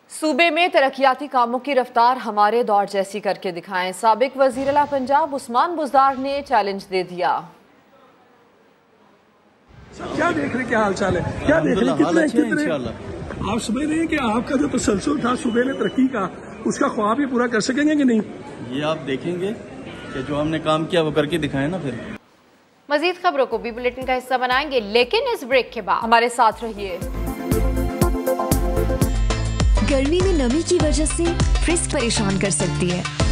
सूबे में तरक्याती कामों की रफ्तार हमारे दौर जैसी करके दिखाएं। साबिक वजीर आला पंजाब उस्मान बुज़दार ने चैलेंज दे दिया। क्या देख रहे, क्या हाल चाल है, क्या देख रहे, कितने आप समझ रहे हैं कि आपका जो तसलसल था सूबे में तरक्की का, उसका ख्वाब ही पूरा कर सकेंगे कि नहीं? ये आप देखेंगे कि जो हमने काम किया वो करके दिखाएं ना। फिर मजीद खबरों को भी बुलेटिन का हिस्सा बनाएंगे, लेकिन इस ब्रेक के बाद हमारे साथ रहिए। गर्मी में नमी की वजह से फ्रिज परेशान कर सकती है।